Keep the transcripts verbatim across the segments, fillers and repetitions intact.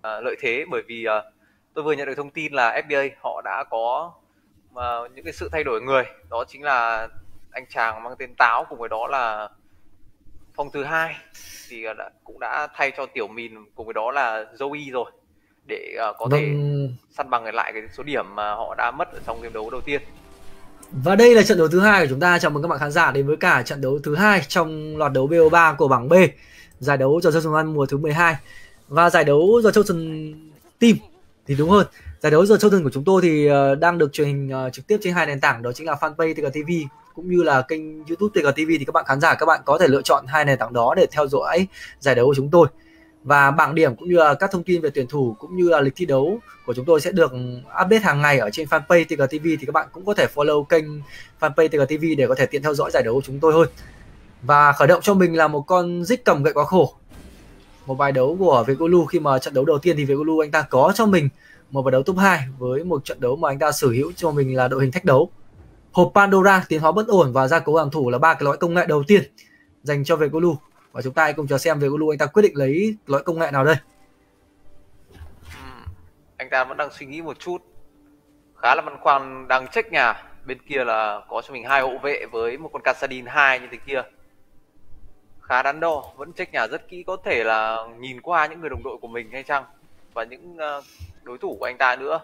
lợi thế, bởi vì uh, tôi vừa nhận được thông tin là ép pê a họ đã có uh, những cái sự thay đổi người, đó chính là anh chàng mang tên Táo, cùng với đó là Phong thứ hai thì đã, cũng đã thay cho Tiểu Mìn, cùng với đó là Joey rồi, để uh, có Vâng. thể săn bằng lại cái số điểm mà họ đã mất ở trong game đấu đầu tiên. Và đây là trận đấu thứ hai của chúng ta. Chào mừng các bạn khán giả đến với cả trận đấu thứ hai trong loạt đấu bê o ba của bảng B, giải đấu trò chơi súng ăn mùa thứ mười hai. Và giải đấu The Chosen Team thì đúng hơn, giải đấu The Chosen của chúng tôi thì uh, đang được truyền hình uh, trực tiếp trên hai nền tảng, đó chính là fanpage tê giê ti vi cũng như là kênh YouTube tê giê ti vi. Thì các bạn khán giả các bạn có thể lựa chọn hai nền tảng đó để theo dõi giải đấu của chúng tôi. Và bảng điểm cũng như là các thông tin về tuyển thủ cũng như là lịch thi đấu của chúng tôi sẽ được update hàng ngày ở trên fanpage tê giê ti vi, thì các bạn cũng có thể follow kênh fanpage tê giê ti vi để có thể tiện theo dõi giải đấu của chúng tôi hơn. Và khởi động cho mình là một con Dích cầm gậy quá khổ, một bài đấu của Vegolu. Khi mà trận đấu đầu tiên thì Vegolu anh ta có cho mình một bài đấu top hai với một trận đấu mà anh ta sở hữu cho mình là đội hình thách đấu, hộp Pandora, tiến hóa bất ổn và gia cố hàng thủ là ba cái lõi công nghệ đầu tiên dành cho Vegolu. Và chúng ta hãy cùng chờ xem Vegolu anh ta quyết định lấy lõi công nghệ nào đây. uhm, Anh ta vẫn đang suy nghĩ một chút, khá là băn khoăn, đang check nhà. Bên kia là có cho mình hai hộ vệ với một con Kassadin hai như thế kia, khá đắn đo, vẫn check nhà rất kỹ, có thể là nhìn qua những người đồng đội của mình hay chăng, và những uh, đối thủ của anh ta nữa.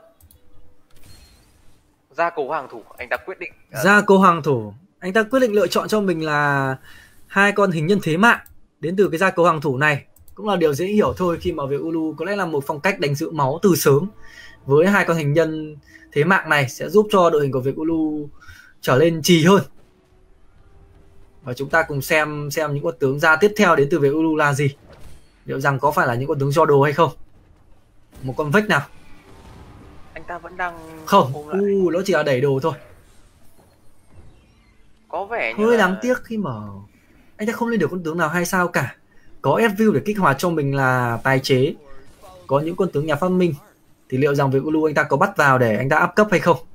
Gia cố hàng thủ, anh ta quyết định uh... gia cố hàng thủ, anh ta quyết định lựa chọn cho mình là hai con hình nhân thế mạng đến từ cái gia cố hàng thủ này. Cũng là điều dễ hiểu thôi, khi mà Vegolu có lẽ là một phong cách đánh giữ máu từ sớm, với hai con hình nhân thế mạng này sẽ giúp cho đội hình của Vegolu trở lên trì hơn. Và chúng ta cùng xem xem những con tướng ra tiếp theo đến từ Vegolu là gì, liệu rằng có phải là những con tướng do đồ hay không. Một con vách nào, anh ta vẫn đang không, u nó chỉ là đẩy đồ thôi. Có vẻ như hơi là... đáng tiếc khi mà anh ta không lên được con tướng nào hay sao cả. Có Edville để kích hoạt cho mình là tài chế, có những con tướng nhà phát minh, thì liệu rằng Vegolu anh ta có bắt vào để anh ta up cấp hay không?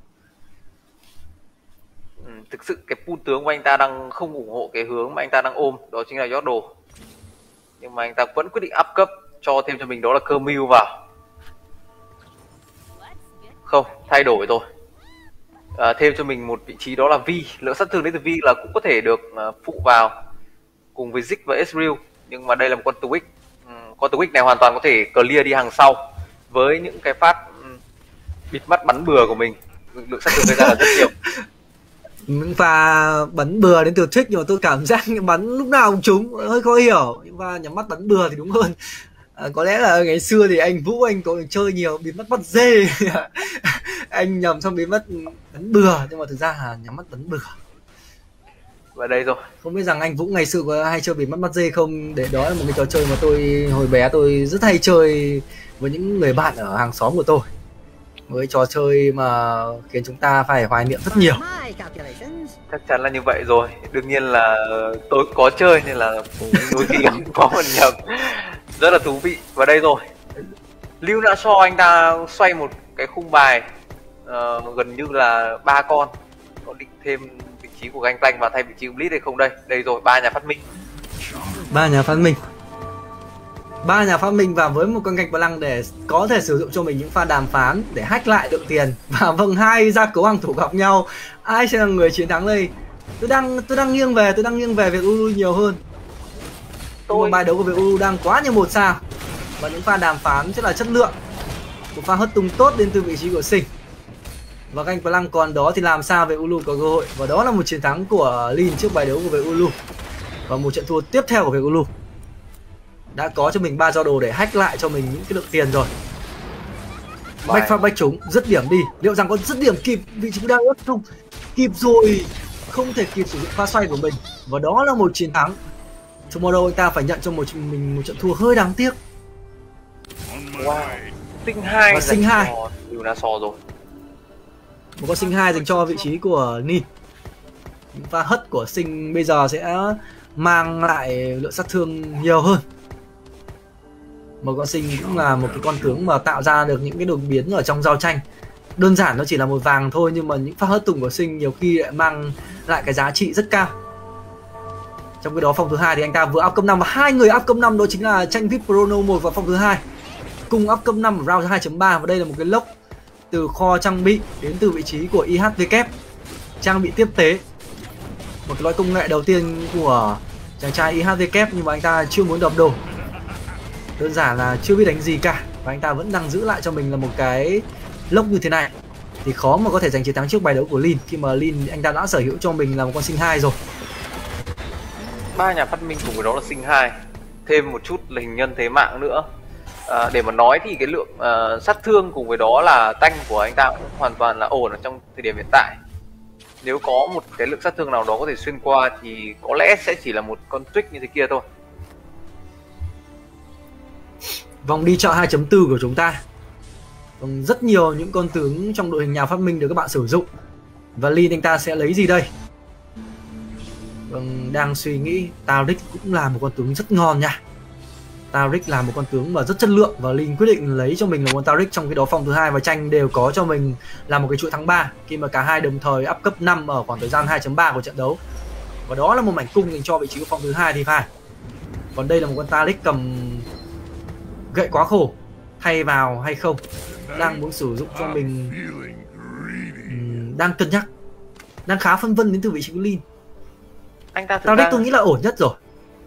Ừ, thực sự cái pool tướng của anh ta đang không ủng hộ cái hướng mà anh ta đang ôm, đó chính là Yordle. Nhưng mà anh ta vẫn quyết định up cấp, cho thêm cho mình đó là Kermil vào. Không, thay đổi rồi. À, thêm cho mình một vị trí đó là Vi. Lượng sát thương đến từ Vi là cũng có thể được uh, phụ vào cùng với Ziggs và Ezreal. Nhưng mà đây là một con Twitch. um, Con Twitch này hoàn toàn có thể clear đi hàng sau với những cái phát um, bịt mắt bắn bừa của mình. Lượng sát thương gây ra là rất nhiều. Và bắn bừa đến từ Twitch, nhưng mà tôi cảm giác bắn lúc nào cũng trúng, hơi khó hiểu. Và nhắm mắt bắn bừa thì đúng hơn. À, có lẽ là ngày xưa thì anh Vũ anh có chơi nhiều bịt mắt bắt dê. Anh nhầm xong bịt mắt bắn bừa, nhưng mà thực ra là nhắm mắt bắn bừa. Và đây rồi, không biết rằng anh Vũ ngày xưa có hay chơi bịt mắt bắt dê không, để đó là một cái trò chơi mà tôi hồi bé tôi rất hay chơi với những người bạn ở hàng xóm của tôi, với trò chơi mà khiến chúng ta phải hoài niệm rất nhiều. Chắc chắn là như vậy rồi. Đương nhiên là tôi có chơi nên là đôi khi có phần nhầm. Rất là thú vị. Và đây rồi, Lưu đã cho anh ta xoay một cái khung bài uh, gần như là ba con. Có định thêm vị trí của Ganh Tanh và thay vị trí của Blitz hay không đây? Đây rồi, ba nhà phát minh. Ba nhà phát minh. Ba nhà phát minh và với một con gạch bờ lăng để có thể sử dụng cho mình những pha đàm phán để hack lại lượng tiền. Và vâng, hai gia cố hàng thủ gặp nhau, ai sẽ là người chiến thắng đây? Tôi đang tôi đang nghiêng về, tôi đang nghiêng về Vegolu nhiều hơn. Tôi... một bài đấu của Vegolu đang quá như một sao và những pha đàm phán rất là chất lượng. Một pha hất tung tốt đến từ vị trí của Sinh. Và ganh bờ lăng còn đó thì làm sao Vegolu có cơ hội, và đó là một chiến thắng của Lin trước bài đấu của Vegolu. Và một trận thua tiếp theo của Vegolu. Đã có cho mình ba do đồ để hack lại cho mình những cái lượng tiền rồi. Bách phát bách trúng, dứt điểm đi. Liệu rằng có dứt điểm kịp vị trí đang ớt không? Kịp rồi, không thể kịp sử dụng pha xoay của mình. Và đó là một chiến thắng. Tomorrow anh ta phải nhận cho một mình một trận thua hơi đáng tiếc. Wow, sinh hai và sinh hai Lunaso rồi. Một con sinh hai dành cho vị trí của Nin. Những pha hất của Sinh bây giờ sẽ mang lại lượng sát thương nhiều hơn. Một con Sinh cũng là một cái con tướng mà tạo ra được những cái đột biến ở trong giao tranh. Đơn giản nó chỉ là một vàng thôi, nhưng mà những pha hất tùng của Sinh nhiều khi lại mang lại cái giá trị rất cao. Trong cái đó Phong thứ hai thì anh ta vừa up cấp năm, và hai người up cấp năm đó chính là tranh vê i pê Chrono một và Phong thứ hai. cung up cấp năm ở round hai chấm ba, và đây là một cái lốc từ kho trang bị đến từ vị trí của i hát vê kép, trang bị tiếp tế. Một cái loại công nghệ đầu tiên của chàng trai i hát vê kép, nhưng mà anh ta chưa muốn đập đồ, đơn giản là chưa biết đánh gì cả, và anh ta vẫn đang giữ lại cho mình là một cái lốc như thế này. Thì khó mà có thể giành chiến thắng trước bài đấu của Lin, khi mà Lin anh ta đã sở hữu cho mình là một con sinh hai rồi. Ba nhà phát minh cùng với đó là sinh hai, thêm một chút là hình nhân thế mạng nữa. À, để mà nói thì cái lượng uh, sát thương cùng với đó là tanh của anh ta cũng hoàn toàn là ổn ở trong thời điểm hiện tại. Nếu có một cái lượng sát thương nào đó có thể xuyên qua thì có lẽ sẽ chỉ là một con trick như thế kia thôi. Vòng đi chợ hai chấm bốn của chúng ta, vâng, rất nhiều những con tướng trong đội hình nhà phát minh được các bạn sử dụng. Và Lin anh ta sẽ lấy gì đây? Vâng, đang suy nghĩ. Taric cũng là một con tướng rất ngon nha. Taric là một con tướng mà rất chất lượng, và Lin quyết định lấy cho mình là con Taric. Trong khi đó phòng thứ hai và tranh đều có cho mình là một cái chuỗi thắng ba, khi mà cả hai đồng thời up cấp năm ở khoảng thời gian hai chấm ba của trận đấu. Và đó là một mảnh cung dành cho vị trí của phòng thứ hai thì phải. Còn đây là một con Taric cầm gậy quá khổ, thay vào hay không, đang muốn sử dụng cho mình, uhm, đang cân nhắc, đang khá phân vân đến từ vị trí của Lin. Anh ta Taric ra... tôi nghĩ là ổn nhất rồi.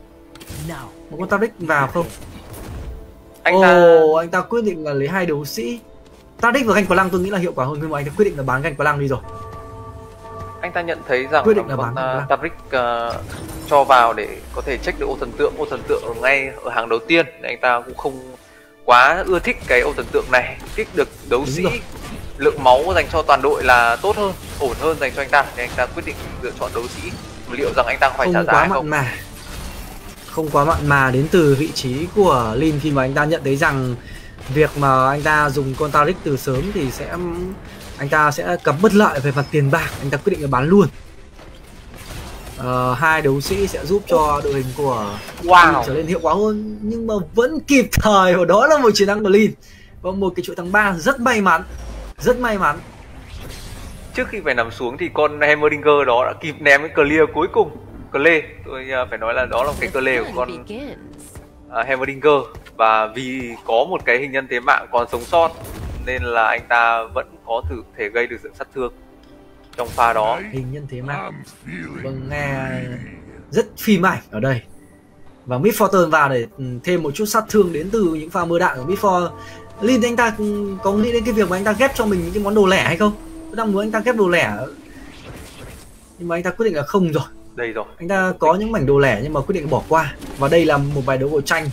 Một con Taric vào không? Anh Ồ, ta... anh ta quyết định là lấy hai đấu sĩ. Taric và ganh Plang tôi nghĩ là hiệu quả hơn, nhưng mà anh ta quyết định là bán ganh Plang đi rồi. Anh ta nhận thấy rằng quyết định là con bán uh, Taric uh, cho vào để có thể check được ô thần tượng, ô thần tượng ở ngay ở hàng đầu tiên. Nên anh ta cũng không quá ưa thích cái ô thần tượng này, thích được đấu Đúng sĩ rồi. Lượng máu dành cho toàn đội là tốt hơn, ổn hơn dành cho anh ta, nên anh ta quyết định lựa chọn đấu sĩ. Liệu rằng anh ta phải Không trả giá quá hay mặn không? mà Không quá mặn mà đến từ vị trí của Lin, khi mà anh ta nhận thấy rằng việc mà anh ta dùng con Taric từ sớm thì sẽ anh ta sẽ gặp bất lợi về mặt tiền bạc. Anh ta quyết định là bán luôn. Uh, hai đấu sĩ sẽ giúp cho đội hình của Wow. Lin trở lên hiệu quả hơn, nhưng mà vẫn kịp thời, và đó là một chiến thắng của Lin và một cái chuỗi thắng ba rất may mắn, rất may mắn. Trước khi phải nằm xuống thì con Heimerdinger đó đã kịp ném cái clear cuối cùng. Cle, tôi phải nói là đó là cái cle của con uh, Heimerdinger, và vì có một cái hình nhân thế mạng còn sống sót nên là anh ta vẫn có thử thể gây được sự sát thương trong pha đó. Hình nhân thế mạng, vâng, nghe rất phim ảnh ở đây. Và Midfortune vào để thêm một chút sát thương đến từ những pha mưa đạn của Midfor. Lin anh ta có nghĩ đến cái việc mà anh ta ghép cho mình những cái món đồ lẻ hay không? Tôi đang muốn anh ta ghép đồ lẻ, nhưng mà anh ta quyết định là không rồi. Đây rồi. Anh ta có những mảnh đồ lẻ nhưng mà quyết định bỏ qua. Và đây là một bài đấu của tranh.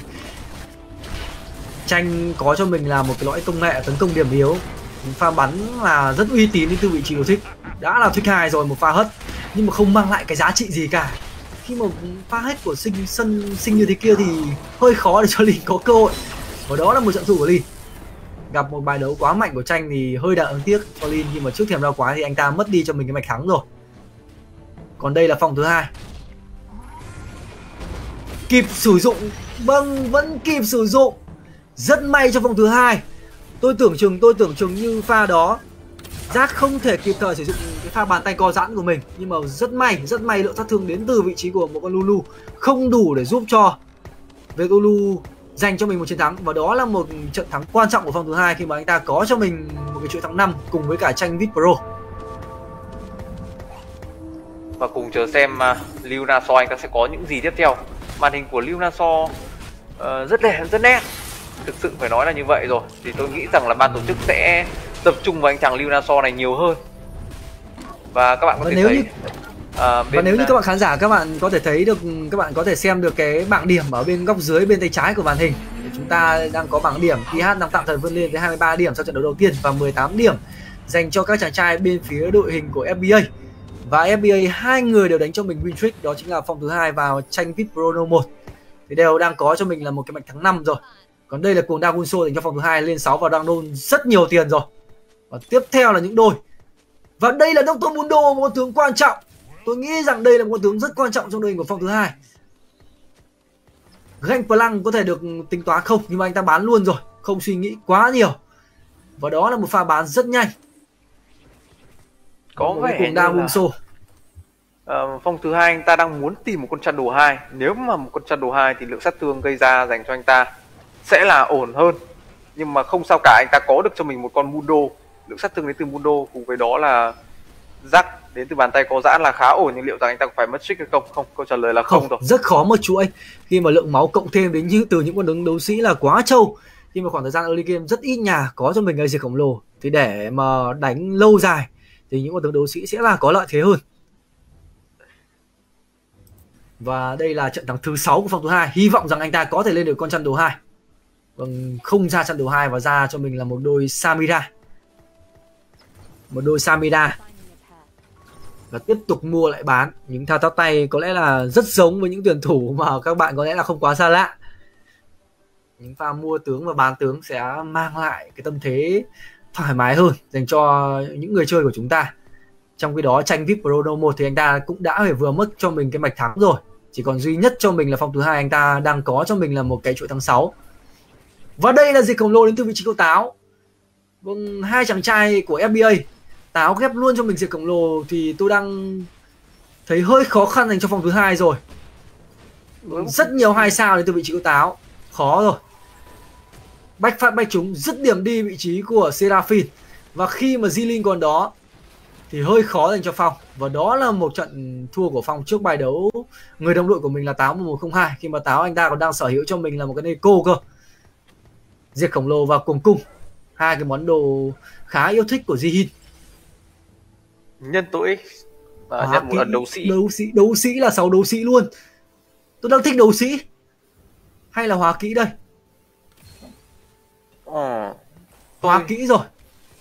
Tranh có cho mình là một cái loại công nghệ tấn công điểm yếu. Pha bắn là rất uy tín đến từ vị trí của Thích. Đã là Thích hai rồi, một pha hất, nhưng mà không mang lại cái giá trị gì cả. Khi mà pha hết của sinh sân sinh như thế kia thì hơi khó để cho Lin có cơ hội. Và đó là một trận thủ của Lin. Gặp một bài đấu quá mạnh của tranh thì hơi đáng tiếc cho Lin, nhưng mà trước thềm đao quá thì anh ta mất đi cho mình cái mạch thắng rồi. Còn đây là phòng thứ hai. Kịp sử dụng, vâng, vẫn kịp sử dụng. Rất may cho vòng thứ hai. Tôi tưởng chừng, tôi tưởng chừng như pha đó Jack không thể kịp thời sử dụng cái pha bàn tay co giãn của mình, nhưng mà rất may, rất may lượng sát thương đến từ vị trí của một con Lulu không đủ để giúp cho việc Lulu dành cho mình một chiến thắng. Và đó là một trận thắng quan trọng của vòng thứ hai, khi mà anh ta có cho mình một cái chuỗi thắng năm cùng với cả tranh Vít Pro. Và cùng chờ xem uh, Lunasaur anh ta sẽ có những gì tiếp theo. Màn hình của Lunasaur uh, rất đẹp, rất nét. Thực sự phải nói là như vậy rồi. Thì tôi nghĩ rằng là ban tổ chức sẽ tập trung vào anh chàng Lunasaur này nhiều hơn. Và các bạn có và thể nếu thấy như, uh, và nếu như các bạn khán giả, các bạn có thể thấy được, các bạn có thể xem được cái bảng điểm ở bên góc dưới bên tay trái của màn hình. Chúng ta đang có bảng điểm, i hát đang tạm thời vươn lên tới hai mươi ba điểm sau trận đấu đầu tiên và mười tám điểm dành cho các chàng trai bên phía đội hình của ép bê a. Và ép bê a hai người đều đánh cho mình win streak, đó chính là phòng thứ hai vào tranh Vít Pro một. Thì đều đang có cho mình là một cái mạch thắng năm rồi. Còn đây là cuồng đao Gunso dành cho phòng thứ hai lên sáu và đang đôn rất nhiều tiền rồi. Và tiếp theo là những đôi. Và đây là Doctor Mundo, một con tướng quan trọng. Tôi nghĩ rằng đây là một con tướng rất quan trọng trong đội hình của phòng thứ hai. Ganh Plang có thể được tính toán không, nhưng mà anh ta bán luôn rồi, không suy nghĩ quá nhiều. Và đó là một pha bán rất nhanh. Có vẻ cuồng đao Gunso. Uh, phong thứ hai anh ta đang muốn tìm một con chăn đồ hai. Nếu mà một con chăn đồ hai thì lượng sát thương gây ra dành cho anh ta sẽ là ổn hơn. nhưng mà không sao cả, anh ta có được cho mình một con Mundo, lượng sát thương đến từ Mundo cùng với đó là rắc đến từ bàn tay có giãn là khá ổn, nhưng liệu rằng anh ta có phải mất streak hay không? Không, câu trả lời là không, không rồi. Rất khó một chuỗi khi mà lượng máu cộng thêm đến như từ những con đứng đấu sĩ là quá trâu. Khi mà khoảng thời gian early game rất ít nhà có cho mình cái diệt khổng lồ, thì để mà đánh lâu dài thì những con tướng đấu sĩ sẽ là có lợi thế hơn. Và đây là trận thắng thứ sáu của phòng thứ hai. Hy vọng rằng anh ta có thể lên được con chăn đấu hai. Vâng, không ra chăn đấu hai và ra cho mình là một đôi Samira. Một đôi Samira. Và tiếp tục mua lại bán. Những thao tác tay có lẽ là rất giống với những tuyển thủ mà các bạn có lẽ là không quá xa lạ. Những pha mua tướng và bán tướng sẽ mang lại cái tâm thế thoải mái hơn dành cho những người chơi của chúng ta. Trong khi đó tranh vê i pê Chrono một thì anh ta cũng đã phải vừa mất cho mình cái mạch thắng rồi. Chỉ còn duy nhất cho mình là phong thứ hai anh ta đang có cho mình là một cái chuỗi tháng sáu. Và đây là diệt khổng lồ đến từ vị trí của Táo. Vâng, hai chàng trai của ép bê a. Táo ghép luôn cho mình diệt khổng lồ thì tôi đang thấy hơi khó khăn dành cho phòng thứ hai rồi. Rất nhiều hai sao đến từ vị trí của Táo. Khó rồi. Bách phát bách trúng, dứt điểm đi vị trí của Seraphine. Và khi mà Zilin còn đó thì hơi khó dành cho Phong. Và đó là một trận thua của Phong trước bài đấu người đồng đội của mình là Táo một một không hai. Khi mà Táo anh ta còn đang sở hữu cho mình là một cái Neko cơ. Diệt khổng lồ và cuồng cung, hai cái món đồ khá yêu thích của Jihin. Nhân tội và nhận một lần đấu sĩ. Đấu sĩ, đấu sĩ là sáu đấu sĩ luôn. Tôi đang thích đấu sĩ hay là hóa kỹ đây? Ờ, hóa tôi... kỹ rồi.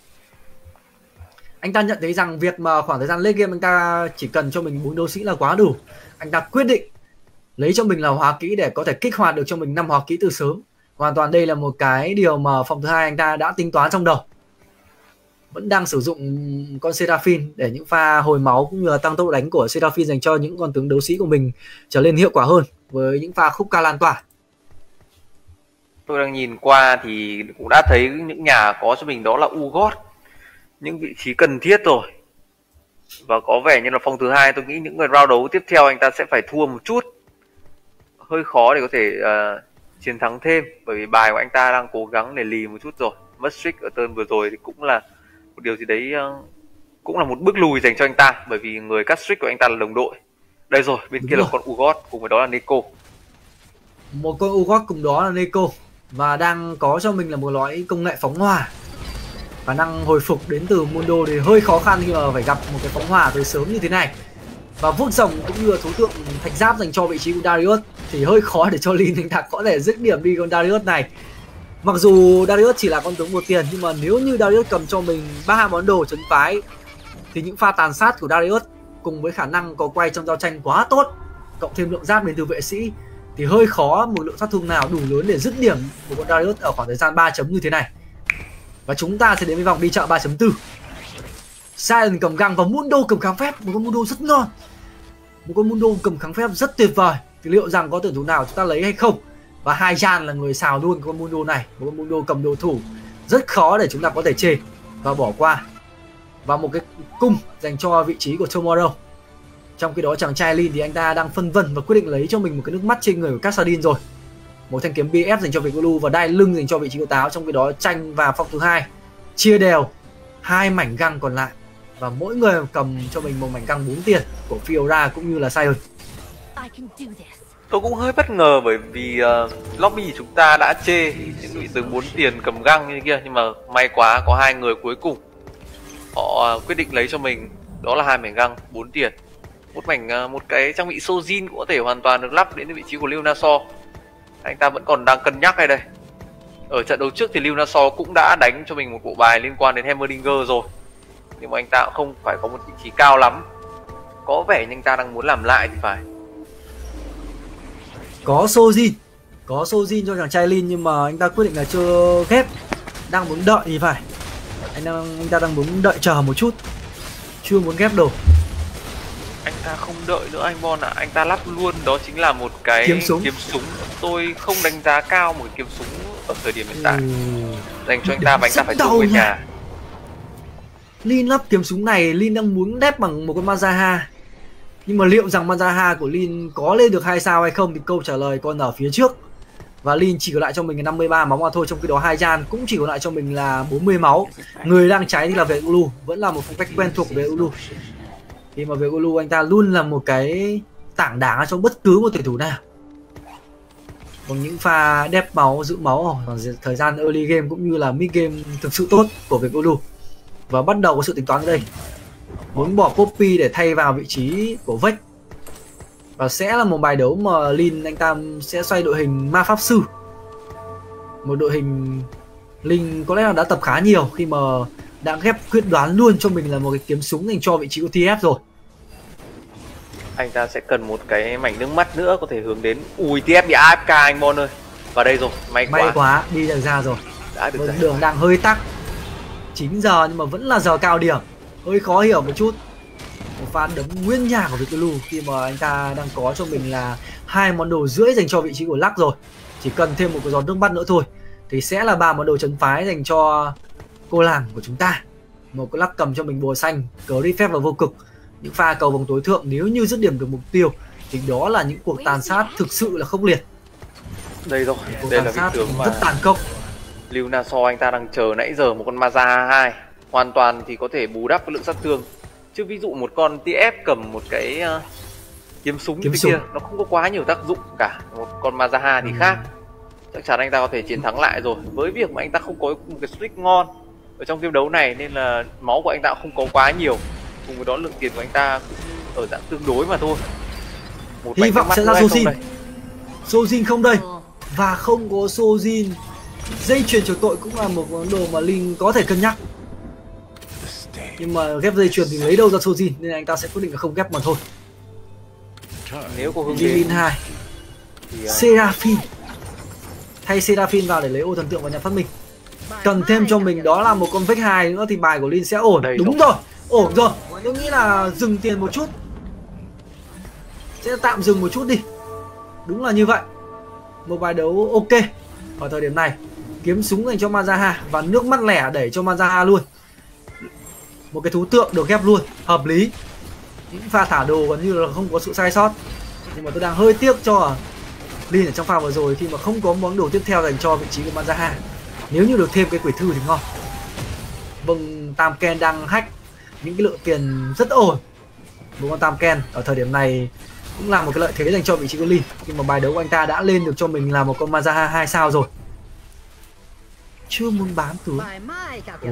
Anh ta nhận thấy rằng việc mà khoảng thời gian late game anh ta chỉ cần cho mình bốn đấu sĩ là quá đủ. Anh ta quyết định lấy cho mình là hóa kỹ để có thể kích hoạt được cho mình năm hóa kỹ từ sớm. Hoàn toàn đây là một cái điều mà phòng thứ hai anh ta đã tính toán trong đầu. Vẫn đang sử dụng con Seraphine để những pha hồi máu cũng như là tăng tốc độ đánh của Seraphine dành cho những con tướng đấu sĩ của mình trở lên hiệu quả hơn với những pha khúc ca lan tỏa. Tôi đang nhìn qua thì cũng đã thấy những nhà có cho mình đó là Ugot, những vị trí cần thiết rồi. Và có vẻ như là phong thứ hai tôi nghĩ những người round đấu tiếp theo anh ta sẽ phải thua một chút, hơi khó để có thể uh, chiến thắng thêm, bởi vì bài của anh ta đang cố gắng để lì một chút rồi. Mất streak ở turn vừa rồi thì cũng là một điều gì đấy, uh, cũng là một bước lùi dành cho anh ta, bởi vì người cắt streak của anh ta là đồng đội. Đây rồi, bên Đúng kia rồi. Là con Ugot cùng với đó là Neko. Một con Ugot cùng đó là Neko và đang có cho mình là một loại công nghệ phóng hỏa. Khả năng hồi phục đến từ Mundo thì hơi khó khăn khi mà phải gặp một cái phóng hỏa từ sớm như thế này. Và vuốt rồng cũng như là thú tượng thạch giáp dành cho vị trí của Darius thì hơi khó để cho Lin anh ta có thể dứt điểm đi con Darius này. Mặc dù Darius chỉ là con tướng một tiền, nhưng mà nếu như Darius cầm cho mình ba món đồ trấn phái thì những pha tàn sát của Darius cùng với khả năng có quay trong giao tranh quá tốt, cộng thêm lượng giáp đến từ vệ sĩ thì hơi khó một lượng sát thương nào đủ lớn để dứt điểm của con Darius ở khoảng thời gian ba chấm như thế này. Và chúng ta sẽ đến với vòng đi chợ ba chấm bốn. Sion cầm găng và Mundo cầm kháng phép, một con Mundo rất ngon. Một con Mundo cầm kháng phép rất tuyệt vời. Thì liệu rằng có tuyển thủ nào chúng ta lấy hay không? Và hai Jan là người xào luôn con Mundo này. Một con Mundo cầm đồ thủ rất khó để chúng ta có thể chê và bỏ qua. Và một cái cung dành cho vị trí của Tomorrow. Trong khi đó chàng trai Lin thì anh ta đang phân vân và quyết định lấy cho mình một cái nước mắt trên người của Kassadin rồi. Một thanh kiếm bê ép dành cho vị Blue và đai lưng dành cho vị trí của Táo. Trong khi đó Tranh và phong thứ hai chia đều hai mảnh găng còn lại và mỗi người cầm cho mình một mảnh găng bốn tiền của Fiora cũng như là Sion. Tôi cũng hơi bất ngờ bởi vì uh, lobby chúng ta đã chê những vị tướng bốn tiền cầm găng như kia, nhưng mà may quá có hai người cuối cùng họ uh, quyết định lấy cho mình đó là hai mảnh găng bốn tiền. Một mảnh uh, một cái trang bị Sojin cũng có thể hoàn toàn được lắp đến vị trí của Lunasaur. Anh ta vẫn còn đang cân nhắc đây đây. Ở trận đấu trước thì Lunasaur cũng đã đánh cho mình một bộ bài liên quan đến Hammerdinger rồi, nhưng mà anh ta cũng không phải có một vị trí cao lắm. Có vẻ như anh ta đang muốn làm lại thì phải. Có Sojin, có Sojin cho chàng trai Lin, nhưng mà anh ta quyết định là chưa ghép, đang muốn đợi thì phải. Anh, đang, anh ta đang muốn đợi chờ một chút, chưa muốn ghép đồ. Anh ta không đợi nữa anh Bon ạ, à. Anh ta lắp luôn, đó chính là một cái kiếm súng. kiếm súng. Tôi không đánh giá cao một cái kiếm súng ở thời điểm hiện tại ừ. dành cho anh ta, và anh ta phải dùng về nhà. Lin lắp kiếm súng này, Lin đang muốn đép bằng một con Mazaha. Nhưng mà liệu rằng Mazaha của Lin có lên được hai sao hay không thì câu trả lời còn ở phía trước. và Lin chỉ còn lại cho mình là năm mươi ba máu mà thôi, trong khi đó Hai Jan cũng chỉ còn lại cho mình là bốn mươi máu. Người đang cháy thì là Vegulu, vẫn là một phong cách quen thuộc của Vegulu. Khi mà Vegulu anh ta luôn là một cái tảng đá cho bất cứ một tuyển thủ nào. Còn những pha đép máu, giữ máu ở thời gian early game cũng như là mid game thực sự tốt của Vegulu. Và bắt đầu có sự tính toán ở đây. Muốn bỏ Poppy để thay vào vị trí của Vex. Và sẽ là một bài đấu mà Lin anh ta sẽ xoay đội hình ma pháp sư. Một đội hình Lin có lẽ là đã tập khá nhiều khi mà đã ghép quyết đoán luôn cho mình là một cái kiếm súng dành cho vị trí của tê ép rồi. Anh ta sẽ cần một cái mảnh nước mắt nữa có thể hướng đến. Ui, tê ép bị a ép ca anh Bon ơi. Và đây rồi, may quá. May quá, đi được ra rồi. Đã được ra. Đường đang hơi tắc. chín giờ nhưng mà vẫn là giờ cao điểm. Hơi khó hiểu một chút. Một pha đấm nguyên nhà của Vegulu khi mà anh ta đang có cho mình là hai món đồ rưỡi dành cho vị trí của Lắc rồi. Chỉ cần thêm một cái giọt nước mắt nữa thôi thì sẽ là ba món đồ chấn phái dành cho cô làng của chúng ta. Một cái Lắc cầm cho mình bùa xanh, cờ reflect và vô cực. Những pha cầu vòng tối thượng nếu như dứt điểm được mục tiêu thì đó là những cuộc tàn sát thực sự là khốc liệt. Đây rồi, đây là vị tướng mà rất tàn khốc. Lunasaur anh ta đang chờ nãy giờ, một con Maza hai hoàn toàn thì có thể bù đắp cái lượng sát thương. Chứ ví dụ một con tê ép cầm một cái uh, kiếm súng kiếm như súng. kia nó không có quá nhiều tác dụng cả. Một con Mazaha thì ừ. khác. Chắc chắn anh ta có thể chiến thắng lại rồi. Với việc mà anh ta không có một cái streak ngon ở trong game đấu này nên là máu của anh ta không có quá nhiều. Cùng với đó lượng tiền của anh ta cũng ở dạng tương đối mà thôi. Một hy vọng sẽ ra Sojin. Sojin không đây. Và không có Sojin. Dây chuyền trừ tội cũng là một món đồ mà Linh có thể cân nhắc. Nhưng mà ghép dây chuyền thì lấy đâu ra Sojin nên anh ta sẽ quyết định là không ghép mà thôi. Nếu có hướng đến hai thì... Seraphine. Thay Seraphine vào để lấy ô thần tượng vào nhà phát minh. Cần thêm cho mình đó là một con Vex hai nữa thì bài của Linh sẽ ổn. Đây đúng rồi, ổn rồi. Tôi nghĩ là dừng tiền một chút. Sẽ tạm dừng một chút đi. Đúng là như vậy. Một bài đấu ok. Ở thời điểm này kiếm súng dành cho Mazaha và nước mắt lẻ đẩy cho Mazaha luôn. Một cái thú tượng được ghép luôn, hợp lý. Những pha thả đồ gần như là không có sự sai sót. Nhưng mà tôi đang hơi tiếc cho Lin ở trong pha vừa rồi khi mà không có món đồ tiếp theo dành cho vị trí của Mazaha. Nếu như được thêm cái quỷ thư thì ngon. Vâng, Tam Ken đang hack những cái lượng tiền rất ổn. Một con Tam Ken ở thời điểm này cũng là một cái lợi thế dành cho vị trí của Lin khi mà bài đấu của anh ta đã lên được cho mình là một con Mazaha hai sao rồi. Chưa muốn bám tướng. Ừ.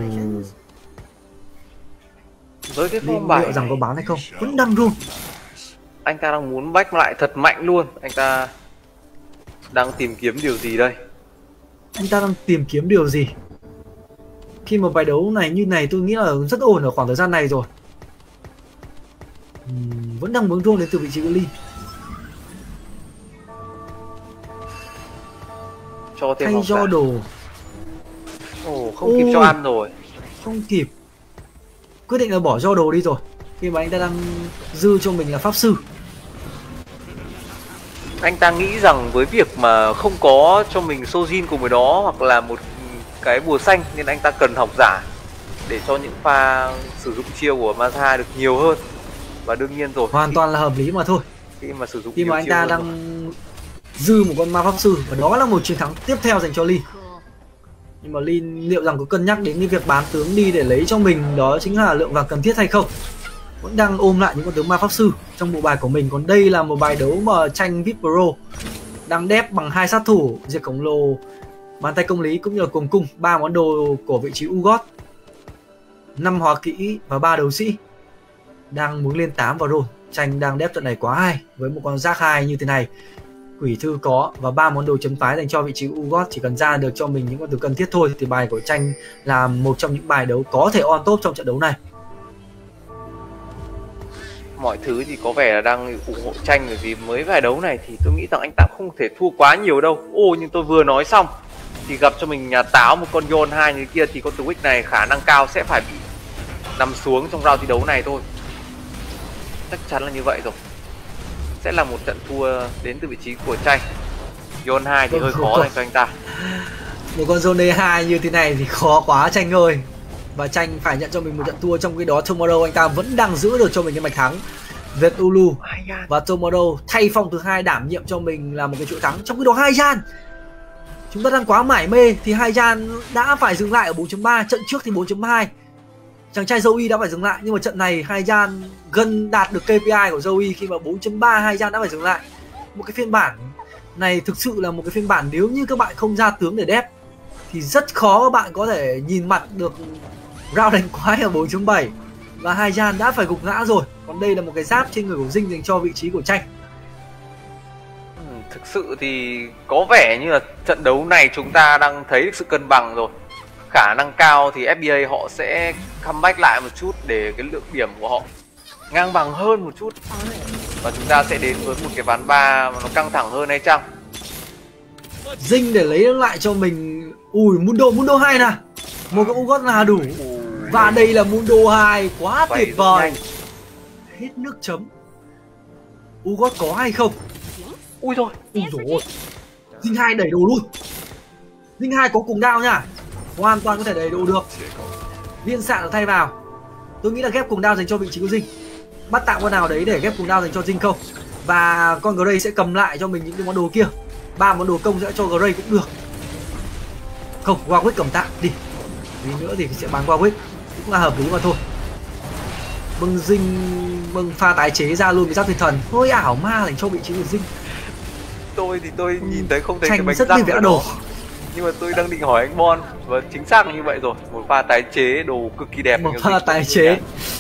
Với cái form bài rằng có bán hay không vẫn đang run. Anh ta đang muốn back lại thật mạnh luôn. Anh ta đang tìm kiếm điều gì đây? Anh ta đang tìm kiếm điều gì? Khi mà bài đấu này như này tôi nghĩ là rất ổn ở khoảng thời gian này rồi. uhm, Vẫn đang muốn run đến từ vị trí của Lee. Cho thêm thay do đồ. Ồ, không Ôi, kịp cho ăn rồi. Không kịp. Quyết định là bỏ do đồ đi rồi. Khi mà anh ta đang dư cho mình là pháp sư. Anh ta nghĩ rằng với việc mà không có cho mình Sojin cùng với đó hoặc là một cái bùa xanh nên anh ta cần học giả để cho những pha sử dụng chiêu của Maza được nhiều hơn. Và đương nhiên rồi, hoàn toàn là hợp lý mà thôi. Khi mà sử dụng khi mà anh ta đang rồi. dư một con ma pháp sư và đó là một chiến thắng tiếp theo dành cho Lee. Nhưng mà Lee liệu rằng có cân nhắc đến cái việc bán tướng đi để lấy cho mình đó chính là lượng vàng cần thiết hay không? Vẫn đang ôm lại những con tướng ma pháp sư trong bộ bài của mình. Còn đây là một bài đấu mà tranh vê i pê Pro đang đép bằng hai sát thủ, diệt khổng lồ, bàn tay công lý cũng như là cuồng cung, ba món đồ của vị trí Ugot, năm hóa kỹ và ba đấu sĩ. Đang muốn lên tám vào roll. Tranh đang đép trận này quá hay với một con rác hai như thế này. Quỷ thư có và ba món đồ chấm phái dành cho vị trí Ugot, chỉ cần ra được cho mình những con tướng cần thiết thôi thì bài của tranh là một trong những bài đấu có thể on top trong trận đấu này. Mọi thứ thì có vẻ là đang ủng hộ tranh, bởi vì mới vài đấu này thì tôi nghĩ rằng anh ta không thể thua quá nhiều đâu. Ô, nhưng tôi vừa nói xong thì gặp cho mình nhà táo một con Yon hai như kia thì con Twitch này khả năng cao sẽ phải bị nằm xuống trong round thi đấu này thôi. Chắc chắn là như vậy rồi. Sẽ là một trận thua đến từ vị trí của tranh. Yon hai thì hơi khó dành cho anh ta. Một con Zone hai như thế này thì khó quá tranh ơi. Và tranh phải nhận cho mình một trận thua, trong khi đó Tomorrow anh ta vẫn đang giữ được cho mình cái mạch thắng. Vegulu và Tomorrow thay phong thứ hai đảm nhiệm cho mình là một cái chuỗi thắng. Trong khi đó Hai Jan chúng ta đang quá mải mê thì Haiyan đã phải dừng lại ở bốn chấm ba. Trận trước thì bốn chấm hai chàng trai Zoe đã phải dừng lại, nhưng mà trận này Haiyan gần đạt được ca pê i của Zoe khi mà bốn chấm ba Haiyan đã phải dừng lại. Một cái phiên bản này thực sự là một cái phiên bản nếu như các bạn không ra tướng để đép thì rất khó các bạn có thể nhìn mặt được round đánh quái ở bốn chấm bảy, và Haiyan đã phải gục ngã rồi. Còn đây là một cái giáp trên người của Dinh dành cho vị trí của Tranh. Thực sự thì có vẻ như là trận đấu này chúng ta đang thấy được sự cân bằng rồi. Khả năng cao thì ép bê a họ sẽ comeback lại một chút để cái lượng điểm của họ ngang bằng hơn một chút, và chúng ta sẽ đến với một cái ván ba mà nó căng thẳng hơn hay chăng. Dinh để lấy lại cho mình. Ui, Mundo Mundo hai nè, một cái Ugot là đủ. Và đây là Mundo hai, quá tuyệt vời. Hết nước chấm. Ugot có hay không? Ui rồi, ui rồi. Dinh hai đẩy đồ luôn. Dinh hai có cùng đao nha, hoàn toàn có thể đẩy đồ được. Liên xạ được thay vào. Tôi nghĩ là ghép cùng đao dành cho vị trí của Dinh. Bắt tạm con nào đấy để ghép cùng đao dành cho Dinh không. Và con Gray sẽ cầm lại cho mình những cái món đồ kia. Ba món đồ công sẽ cho Gray cũng được. Không, Warwick cầm tạm đi. Vì nữa thì sẽ bán Warwick cũng là hợp lý mà thôi. Bưng Dinh, bưng pha tái chế ra luôn với giáp thiên thần. Hơi ảo ma dành cho vị trí của Dinh. Tôi thì tôi nhìn thấy không thấy Tranh cái bánh rất răng vẽ của đồ. nó. Nhưng mà tôi đang định hỏi anh Bon, và chính xác là như vậy rồi. Một pha tái chế đồ cực kỳ đẹp. Một pha tái chế.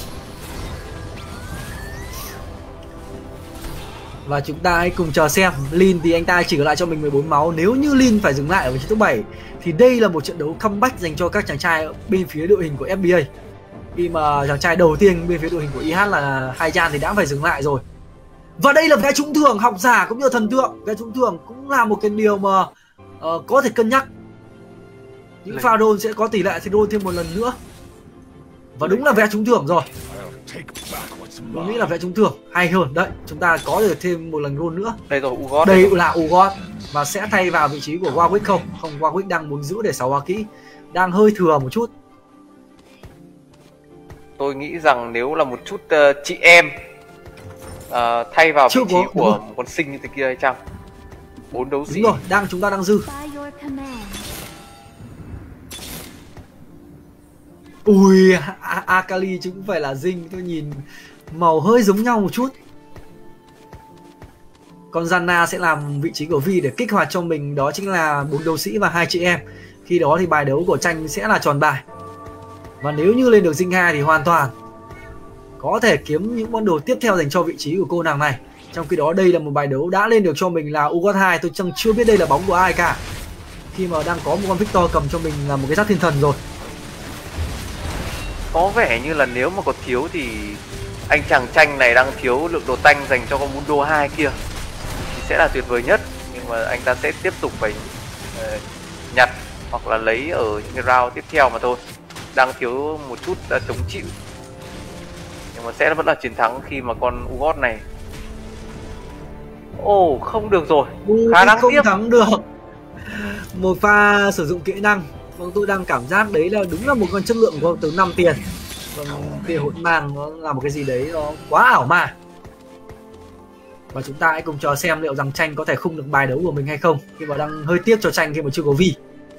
Và chúng ta hãy cùng chờ xem. Lin thì anh ta chỉ còn lại cho mình mười bốn máu. Nếu như Lin phải dừng lại ở vị trí thứ bảy thì đây là một trận đấu comeback dành cho các chàng trai bên phía đội hình của ép bê a. Khi mà chàng trai đầu tiên bên phía đội hình của i hát là Haiyan thì đã phải dừng lại rồi. Và đây là vé trúng thưởng học giả cũng như thần tượng. Vé trúng thưởng cũng là một cái điều mà uh, có thể cân nhắc. Những pha roll sẽ có tỷ lệ thì roll thêm một lần nữa. Và đúng là vé trúng thưởng rồi. Tôi nghĩ là vé trúng thưởng hay hơn. Đấy, chúng ta có được thêm một lần roll nữa. Đây rồi, Ugot. Đây là Ugot. Và sẽ thay vào vị trí của Warwick không? Không, Warwick đang muốn giữ để sáu hoa kỹ. Đang hơi thừa một chút. Tôi nghĩ rằng nếu là một chút uh, chị em uh, thay vào Chưa vị trí có, của một con sinh như thế kia hay chăng? Bốn đấu sĩ. Đúng rồi, đang chúng ta đang dư. Ui, Akali chứ cũng phải là Dinh. Tôi nhìn màu hơi giống nhau một chút. Còn Zanna sẽ làm vị trí của Vi để kích hoạt cho mình, đó chính là bốn đấu sĩ và hai chị em. Khi đó thì bài đấu của Tranh sẽ là tròn bài. Và nếu như lên được Dinh hai thì hoàn toàn có thể kiếm những món đồ tiếp theo dành cho vị trí của cô nàng này. Trong khi đó đây là một bài đấu đã lên được cho mình là Ugot hai. Tôi chẳng chưa biết đây là bóng của ai cả, khi mà đang có một con Victor cầm cho mình là một cái giáp thiên thần rồi. Có vẻ như là nếu mà có thiếu thì anh chàng Tranh này đang thiếu lượng đồ tanh dành cho con Mundo hai kia thì sẽ là tuyệt vời nhất. Nhưng mà anh ta sẽ tiếp tục phải uh, nhặt hoặc là lấy ở những cái round tiếp theo mà thôi. Đang thiếu một chút uh, chống chịu. Nhưng mà sẽ vẫn là chiến thắng khi mà con Ugot này. Ồ, oh, không được rồi. U, khá đáng không tiếc. thắng được. Một pha sử dụng kỹ năng. Vâng, tôi đang cảm giác đấy là đúng là một con chất lượng của từ năm tiền. Vâng, tiền hỗn mang nó là một cái gì đấy nó quá ảo ma. Và chúng ta hãy cùng chờ xem liệu rằng Tranh có thể khung được bài đấu của mình hay không, khi mà đang hơi tiếc cho Tranh khi mà chưa có Vi.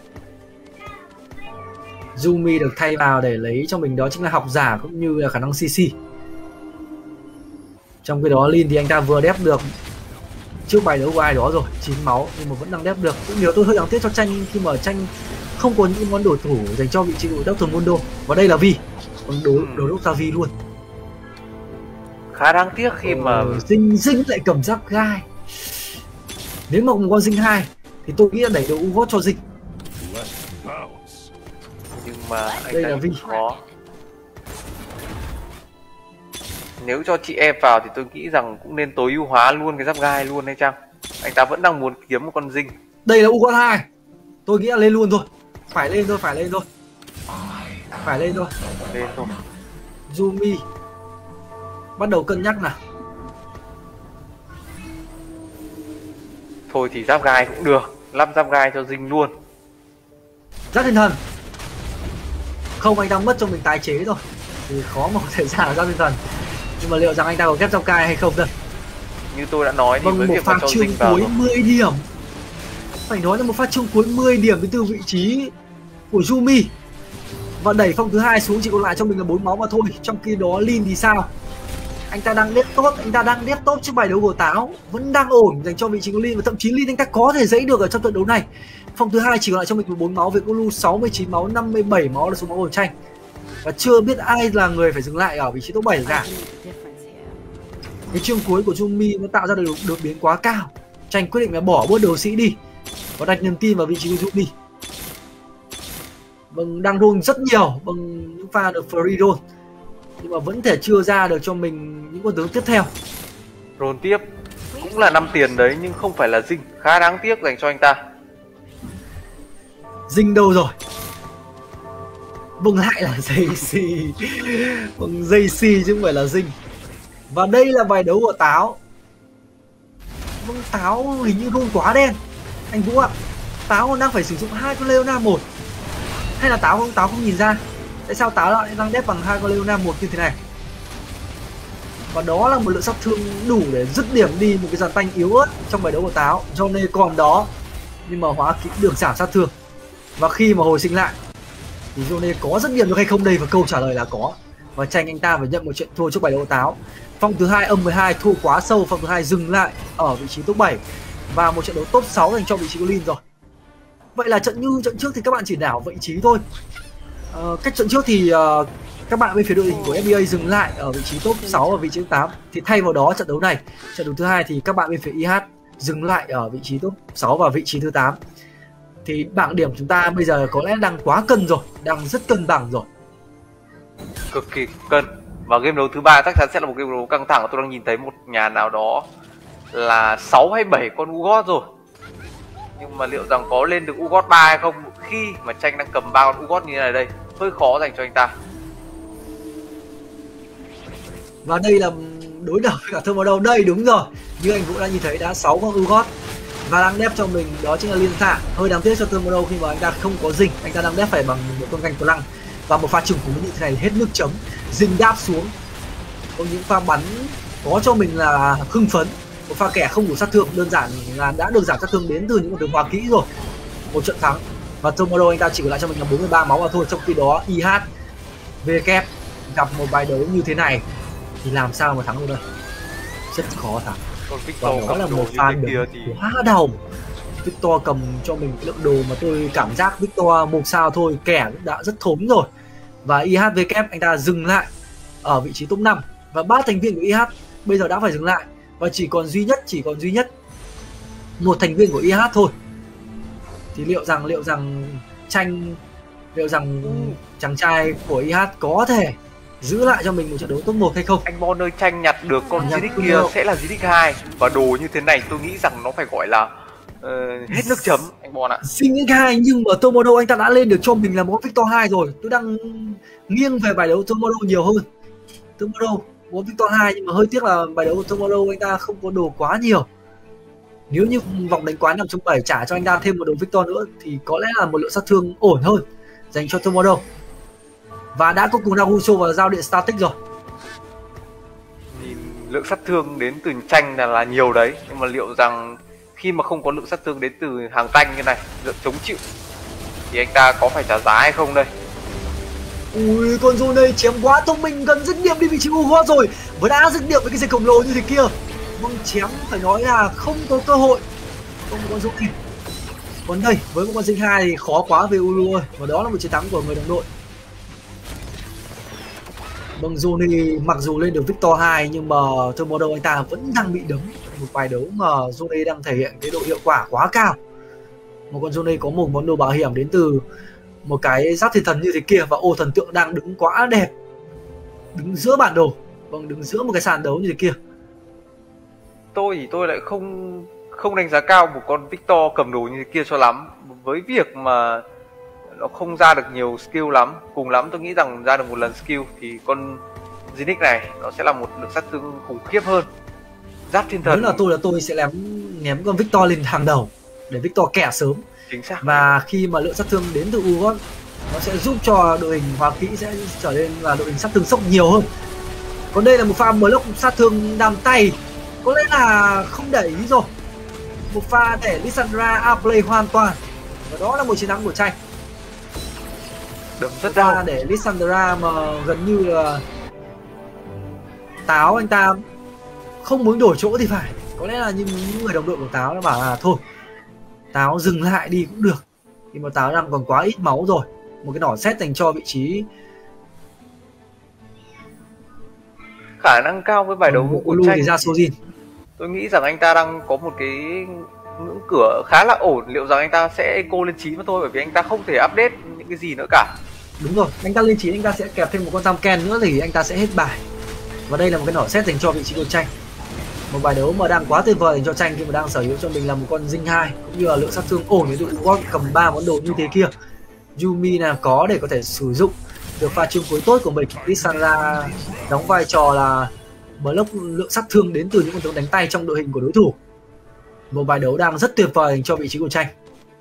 Yumi được thay vào để lấy cho mình đó chính là học giả cũng như là khả năng xê xê. Trong khi đó Lin thì anh ta vừa đép được trước bài đấu của ai đó rồi, chín máu, nhưng mà vẫn đang đép được. Cũng điều tôi hơi đáng tiếc cho Tranh khi mà Tranh không có những món đồ thủ dành cho vị trí của Doctor Mundo. Và đây là Vi, còn đối đối đốc ra Vi luôn. Khá đáng tiếc khi ờ, mà Dinh Dinh lại cầm giáp gai. Nếu mà một con Dinh hai thì tôi nghĩ là đẩy đồ Ugot cho Dinh. Nhưng mà anh đây ta là Vi. khó. Nếu cho chị em vào thì tôi nghĩ rằng cũng nên tối ưu hóa luôn cái giáp gai luôn hay chăng? Anh ta vẫn đang muốn kiếm một con Dinh. Đây là Ugot hai. Tôi nghĩ là lên luôn thôi. Phải lên thôi, phải lên thôi. Phải lên thôi. Lên thôi. Yumi bắt đầu cân nhắc nào. Thôi thì giáp gai cũng được, lắp giáp gai cho Dinh luôn. Giáp thiên thần. Không, anh đang mất cho mình tái chế rồi thì khó mà có thể ra là giáp thiên thần. Nhưng mà liệu rằng anh ta có ghép giáp gai hay không đây? Như tôi đã nói thì Vâng, với một việc mà pha cho chương Dinh vào cuối mười điểm. Phải nói là một phát chung cuối mười điểm đến từ vị trí của Yumi. Và đẩy Phong thứ hai xuống chỉ còn lại cho mình là bốn máu mà thôi. Trong khi đó Lin thì sao? Anh ta đang đét tốt, anh ta đang đét tốt trước bài đấu của Táo, vẫn đang ổn dành cho vị trí của Lin, và thậm chí Lin anh ta có thể dãy được ở trong trận đấu này. Phong thứ hai chỉ còn lại cho mình bốn máu, với Ulu sáu mươi chín máu, năm mươi bảy máu là số máu ổn tranh. Và chưa biết ai là người phải dừng lại ở vị trí top bảy cả. Cái chương cuối của Yumi nó tạo ra được đột biến quá cao. Tranh quyết định là bỏ bớt đấu sĩ đi và đặt niềm tin vào vị trí của Yumi. Vâng, đang roll rất nhiều bằng những pha được free roll, nhưng mà vẫn thể chưa ra được cho mình những con tướng tiếp theo. Roll tiếp cũng là năm tiền đấy, nhưng không phải là Dinh, khá đáng tiếc dành cho anh ta. Dinh đâu rồi? Vâng, lại là gi xê. Vâng, gi xê chứ không phải là Dinh. Và đây là bài đấu của Táo. Vâng, Táo hình như roll quá đen anh Vũ ạ. Táo còn đang phải sử dụng hai con Leona một, hay là Táo không Táo không nhìn ra tại sao Táo lại đang đép bằng hai con Leona một như thế này. Và đó là một lượng sát thương đủ để dứt điểm đi một cái dàn tanh yếu ớt trong bài đấu của Táo. Johnny còn đó nhưng mà hóa kỹ được giảm sát thương, và khi mà hồi sinh lại thì Johnny có dứt điểm được hay không đây? Và câu trả lời là có, và Tranh anh ta phải nhận một trận thua trước bài đấu của Táo. Phong thứ hai âm mười hai thua quá sâu, Phong thứ hai dừng lại ở vị trí top bảy và một trận đấu top sáu dành cho vị trí của Lin rồi. Vậy là trận như trận trước thì các bạn chỉ đảo vị trí thôi. Ờ, cách trận trước thì uh, các bạn bên phía đội hình của ép bê a dừng lại ở vị trí top sáu và vị trí top tám, thì thay vào đó trận đấu này, trận đấu thứ hai thì các bạn bên phía i hát dừng lại ở vị trí top sáu và vị trí thứ tám. Thì bảng điểm chúng ta bây giờ có lẽ đang quá cân rồi, đang rất cân bằng rồi, cực kỳ cân. Và game đấu thứ ba chắc chắn sẽ là một game đấu căng thẳng. Tôi đang nhìn thấy một nhà nào đó là sáu hay bảy con Ugot rồi, nhưng mà liệu rằng có lên được Ugot ba hay không khi mà Tranh đang cầm ba con Ugot như thế này đây, hơi khó dành cho anh ta. Và đây là đối đầu với cả Thơm vào đâu đây, đúng rồi, như anh cũng đã nhìn thấy đã sáu con Ugot và đang đép cho mình đó chính là Liên Thạ. Hơi đáng tiếc cho Thơm vào đâu khi mà anh ta không có Dinh, anh ta đang đép phải bằng một con canh của lăng, và một pha trừng của như thế này hết nước chấm. Dinh đáp xuống, có những pha bắn có cho mình là hưng phấn, một pha kẻ không đủ sát thương, đơn giản là đã được giảm sát thương đến từ những con tướng hóa kỹ rồi. Một trận thắng và Tomorrow anh ta chỉ còn lại cho mình là bốn mươi ba máu mà thôi. Trong khi đó i hát vê kép gặp một bài đấu như thế này thì làm sao mà thắng được đây, rất khó thắng. Còn Victor đó là một pha kia thì quá đầu. Victor cầm cho mình cái lượng đồ mà tôi cảm giác Victor một sao thôi, kẻ đã rất thốn rồi. Và i hát vê kép anh ta dừng lại ở vị trí top năm, và ba thành viên của i hát bây giờ đã phải dừng lại, và chỉ còn duy nhất chỉ còn duy nhất một thành viên của i hát thôi. Thì liệu rằng liệu rằng Tranh liệu rằng chàng trai của i hát có thể giữ lại cho mình một trận đấu top một hay không? Anh Bon ơi, Tranh nhặt được con Zinix kia sẽ là Zinix hai, và đồ như thế này tôi nghĩ rằng nó phải gọi là uh, hết nước chấm anh Bon ạ. Zinix hai, nhưng mà Tomodo anh ta đã lên được cho mình là món Victor hai rồi. Tôi đang nghiêng về bài đấu Tomodo nhiều hơn. Tomodo muốn Victor hai, nhưng mà hơi tiếc là bài đấu của Tomodo anh ta không có đồ quá nhiều. Nếu như vòng đánh quán năm trong bảy trả cho anh ta thêm một đồ Victor nữa thì có lẽ là một lượng sát thương ổn hơn dành cho Tomodo. Và đã có cùng Naruto và giao điện static rồi. Nhìn lượng sát thương đến từ Tranh là, là nhiều đấy, nhưng mà liệu rằng khi mà không có lượng sát thương đến từ hàng tanh như này, lượng chống chịu, thì anh ta có phải trả giá hay không đây? Ui, con Zone này chém quá thông minh, gần dứt điểm đi vị trí Ugot rồi, và đã dứt điểm với cái dây khổng lồ như thế kia. Vâng, chém phải nói là không có cơ hội. Không có con Zone này. Còn đây, với một con Dinh hai thì khó quá về Ulu ơi, và đó là một chiến thắng của người đồng đội. Vâng, Johnny mặc dù lên được Victor hai nhưng mà Tomodo anh ta vẫn đang bị đấm. Một bài đấu mà Johnny đang thể hiện cái độ hiệu quả quá cao. Một con Johnny có một món đồ bảo hiểm đến từ một cái giáp thiên thần như thế kia, và ô thần tượng đang đứng quá đẹp, đứng giữa bản đồ, vâng, đứng giữa một cái sàn đấu như thế kia. Tôi thì tôi lại không không đánh giá cao một con Victor cầm đồ như thế kia cho lắm, với việc mà nó không ra được nhiều skill lắm. Cùng lắm tôi nghĩ rằng ra được một lần skill thì con Zinix này nó sẽ là một lượng sát thương khủng khiếp hơn. Giáp thiên thần. Nếu là tôi là tôi sẽ ném ném con Victor lên hàng đầu để Victor kẻ sớm. Chính xác. Và khi mà lượng sát thương đến từ Ugot, nó sẽ giúp cho đội hình hóa kỹ sẽ trở nên là đội hình sát thương sốc nhiều hơn. Còn đây là một pha block sát thương đam tay, có lẽ là không để ý rồi. một pha để Lissandra outplay hoàn toàn và đó là một chiến thắng của Tranh. Đấm rất Pha đau để Lissandra mà gần như là Táo anh ta không muốn đổi chỗ thì phải, có lẽ là những người đồng đội của Táo đã bảo là thôi Táo dừng lại đi cũng được, nhưng mà Táo đang còn quá ít máu rồi. Một cái nỏ xét dành cho vị trí khả năng cao với bài đấu của Tranh thì ra Sojin. Tôi nghĩ rằng anh ta đang có một cái ngưỡng cửa khá là ổn. Liệu rằng anh ta sẽ eco lên chín mà thôi, bởi vì anh ta không thể update những cái gì nữa cả. Đúng rồi, anh ta lên chín anh ta sẽ kẹp thêm một con Tam Ken nữa thì anh ta sẽ hết bài. Và đây là một cái nỏ xét dành cho vị trí của Tranh. Một bài đấu mà đang quá tuyệt vời dành cho Tranh khi mà đang sở hữu cho mình là một con Dinh hai cũng như là lượng sát thương ổn với đội Ugot cầm ba món đồ như thế kia. Yumi là có để có thể sử dụng được pha chương cuối tốt của mình. Lissandra đóng vai trò là block lượng sát thương đến từ những con tướng đánh tay trong đội hình của đối thủ. Một bài đấu đang rất tuyệt vời dành cho vị trí của Tranh.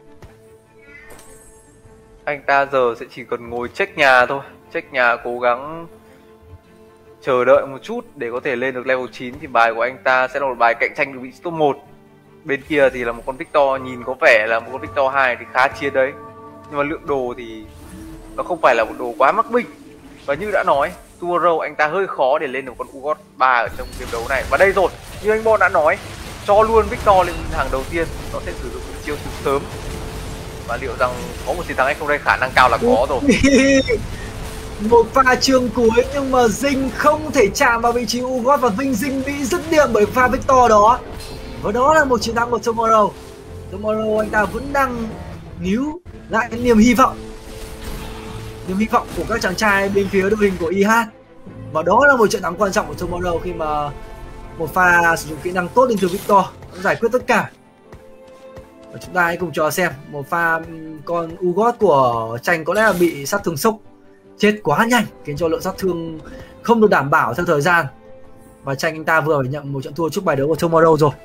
Anh ta giờ sẽ chỉ cần ngồi check nhà thôi, check nhà cố gắng chờ đợi một chút để có thể lên được level chín thì bài của anh ta sẽ là một bài cạnh tranh được vị trí top một. Bên kia thì là một con Victor, nhìn có vẻ là một con Victor hai thì khá chiến đấy, nhưng mà lượng đồ thì nó không phải là một đồ quá mắc binh. Và như đã nói, Tomorrow anh ta hơi khó để lên được con Ugot ba ở trong game đấu này. Và đây rồi, như anh Bon đã nói, cho luôn Victor lên hàng đầu tiên, nó sẽ sử dụng chiêu từ sớm. Và liệu rằng có một chiến thắng hay không đây? Khả năng cao là có rồi. Một pha chương cuối nhưng mà Dinh không thể chạm vào vị trí Ugot và Vinh Dinh bị dứt điểm bởi pha Victor đó. Và đó là một chiến thắng của Tomorrow. Tomorrow anh ta vẫn đang níu lại cái niềm hy vọng, niềm hy vọng của các chàng trai bên phía đội hình của i hát. Và đó là một trận thắng quan trọng của Tomorrow khi mà một pha sử dụng kỹ năng tốt đến từ Victor giải quyết tất cả. Và chúng ta hãy cùng chờ xem một pha con Ugot của Tranh có lẽ là bị sát thương sốc, chết quá nhanh khiến cho lượng sát thương không được đảm bảo theo thời gian. Và Tranh anh ta vừa phải nhận một trận thua trước bài đấu của Tomorrow rồi.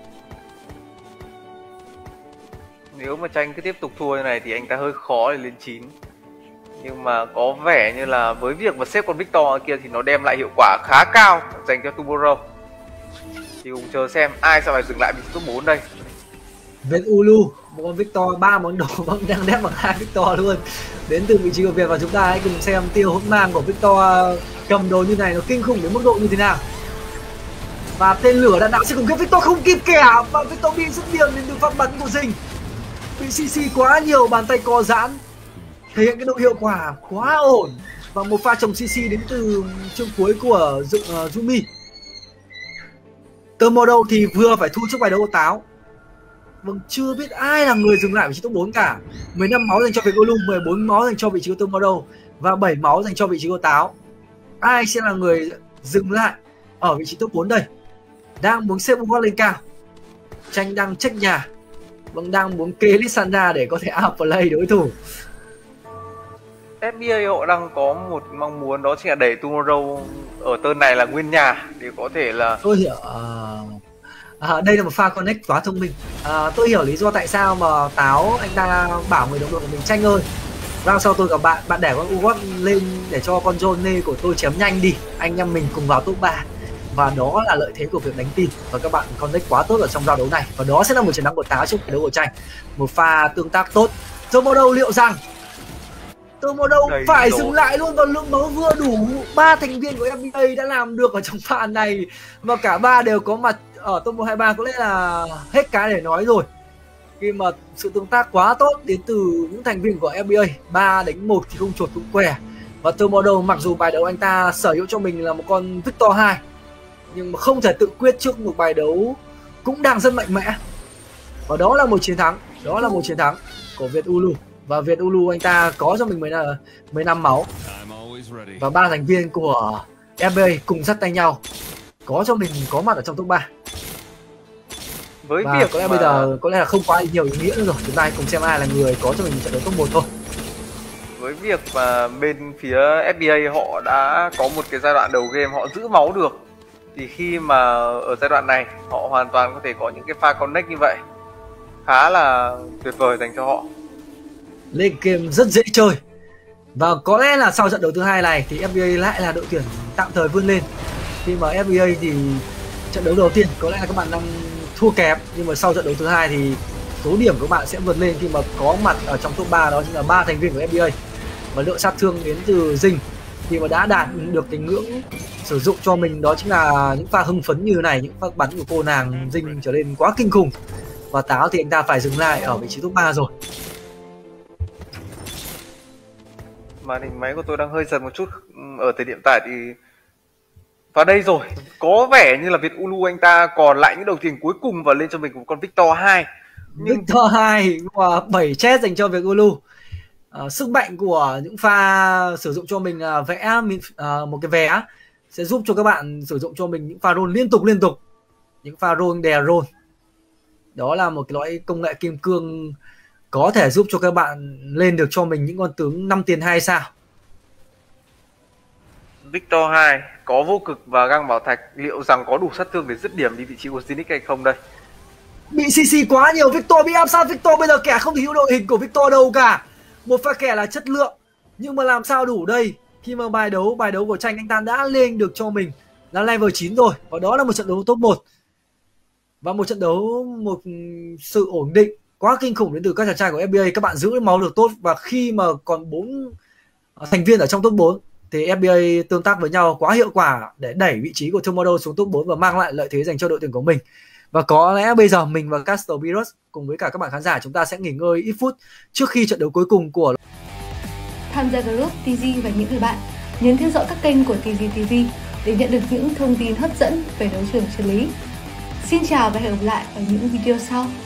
Nếu mà Tranh cứ tiếp tục thua như này thì anh ta hơi khó để lên chín. Nhưng mà có vẻ như là với việc mà xếp con Victor kia thì nó đem lại hiệu quả khá cao dành cho Tomorrow. Thì cùng chờ xem ai sẽ phải dừng lại vị trí top bốn đây. Việt Ulu, một con Victor ba món đồ vẫn đang đép bằng hai Victor luôn đến từ vị trí của Việt. Và chúng ta hãy cùng xem tiêu hỗn mang của Victor cầm đồ như này nó kinh khủng đến mức độ như thế nào. Và tên lửa đạn đạo sẽ cùng kết. Victor không kịp kẻ và Victor bị dứt điểm đến từ phát bắn của Dinh. Bị xê xê quá nhiều, bàn tay co giãn, thể hiện cái độ hiệu quả quá ổn. Và một pha trồng xê xê đến từ chương cuối của dựng uh, Yumi. Tomorrow thì vừa phải thua trước bài đấu của Táo. Vâng, chưa biết ai là người dừng lại vị trí top bốn cả. mười lăm máu dành cho Việt Golum, mười bốn máu dành cho vị trí của Tomorrow và bảy máu dành cho vị trí của Táo. Ai sẽ là người dừng lại ở vị trí top bốn đây? Đang muốn xếp Ugot lên cao. Tranh đang check nhà. Vâng, đang muốn kê Lissandra để có thể outplay đối thủ. ép bê a họ đang có một mong muốn đó chính là đẩy Tomorrow ở turn này là nguyên nhà để có thể là... Tôi hiểu... Uh... À, đây là một pha connect quá thông minh. À, tôi hiểu lý do tại sao mà Táo anh ta bảo người đồng đội của mình Tranh ơi, round sau tôi gặp bạn, bạn để con Ugot lên để cho con Johnny của tôi chém nhanh đi, anh em mình cùng vào top ba. Và đó là lợi thế của việc đánh team và các bạn connect quá tốt ở trong round đấu này. Và đó sẽ là một chiến thắng của Táo trong đấu của Tranh. Một pha tương tác tốt. Tomorrow liệu rằng Tomorrow Đầy phải rồi. Dừng lại luôn và lượng máu vừa đủ. Ba thành viên của ép bê a đã làm được ở trong pha này và cả ba đều có mặt ở top một hai ba, có lẽ là hết cái để nói rồi. Khi mà sự tương tác quá tốt đến từ những thành viên của ép bê a, ba đánh một thì không chuột cũng què. Và Tomorrow mặc dù bài đấu anh ta sở hữu cho mình là một con Victor hai, nhưng mà không thể tự quyết trước một bài đấu cũng đang rất mạnh mẽ. Và đó là một chiến thắng, đó là một chiến thắng của Việt Ulu. Và Việt Ulu anh ta có cho mình mười lăm máu. Và ba thành viên của ép bê a cùng dắt tay nhau có cho mình có mặt ở trong top ba. Với và việc có lẽ mà... bây giờ có lẽ là không quá nhiều ý nghĩa nữa rồi. Chúng ta hãy cùng xem ai là người có cho mình trận đấu top một thôi. Với việc mà bên phía ép bê a họ đã có một cái giai đoạn đầu game họ giữ máu được, thì khi mà ở giai đoạn này họ hoàn toàn có thể có những cái pha connect như vậy khá là tuyệt vời dành cho họ. Lên game rất dễ chơi. Và có lẽ là sau trận đấu thứ hai này thì ép bê a lại là đội tuyển tạm thời vươn lên. Khi mà ép bê a thì trận đấu đầu tiên có lẽ là các bạn đang thua kém, nhưng mà sau trận đấu thứ hai thì số điểm của các bạn sẽ vượt lên khi mà có mặt ở trong top ba, đó chính là ba thành viên của ép bê a. Và lượng sát thương đến từ Dinh khi mà đã đạt được cái ngưỡng sử dụng cho mình, đó chính là những pha hưng phấn như thế này, những pha bắn của cô nàng Dinh trở nên quá kinh khủng. Và Táo thì anh ta phải dừng lại ở vị trí top ba rồi. Màn hình máy của tôi đang hơi giật một chút ở thời điểm tại thì và đây rồi, có vẻ như là Việt Ulu anh ta còn lại những đầu tiền cuối cùng và lên cho mình một con Victor hai. Nhưng... Victor hai và bảy chết dành cho Việt Ulu. À, sức mạnh của những pha sử dụng cho mình à, vẽ à, một cái vé sẽ giúp cho các bạn sử dụng cho mình những pha roll liên tục liên tục, những pha roll đè roll. Đó là một cái loại công nghệ kim cương có thể giúp cho các bạn lên được cho mình những con tướng năm tiền hai sao. Victor hai có vô cực và găng bảo thạch, liệu rằng có đủ sát thương để dứt điểm đi vị trí của Zinix hay không đây? Bị xê xê quá nhiều, Victor bị áp sát. Victor bây giờ kẻ không thể hiểu đội hình của Victor đâu cả. Một pha kẻ là chất lượng, nhưng mà làm sao đủ đây khi mà bài đấu bài đấu của Tranh anh ta đã lên được cho mình là level chín rồi. Và đó là một trận đấu top một. Và một trận đấu, một sự ổn định quá kinh khủng đến từ các chàng trai của ép bê a. Các bạn giữ máu được tốt, và khi mà còn bốn thành viên ở trong top bốn thì ép bê a tương tác với nhau quá hiệu quả để đẩy vị trí của Tomorrow xuống top bốn và mang lại lợi thế dành cho đội tuyển của mình. Và có lẽ bây giờ mình và Castle Virus cùng với cả các bạn khán giả chúng ta sẽ nghỉ ngơi ít phút trước khi trận đấu cuối cùng của tham gia group tê giê và những người bạn. Nhấn theo dõi các kênh của tê giê ti vi để nhận được những thông tin hấp dẫn về đấu trường chân lý. Xin chào và hẹn gặp lại ở những video sau.